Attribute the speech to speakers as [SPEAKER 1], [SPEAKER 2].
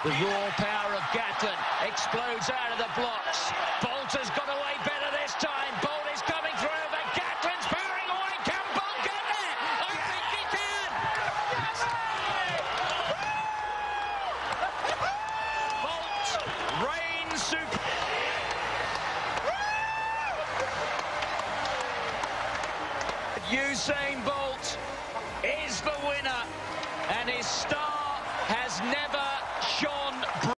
[SPEAKER 1] The raw power of Gatlin explodes out of the blocks. Bolt has got away better this time. Bolt is coming through, but Gatlin's powering away. Can Bolt get there? I think he can! Bolt reigns supreme. Usain Bolt is the winner, and his star has never shone bright.